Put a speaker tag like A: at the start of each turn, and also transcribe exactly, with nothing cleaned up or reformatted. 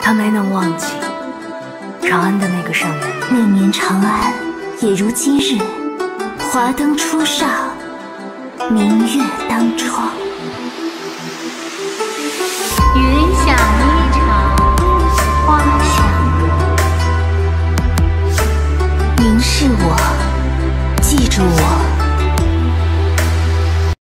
A: 他没能忘记长安的那个上元月。
B: 那年长安也如今日，华灯初上，明月当窗。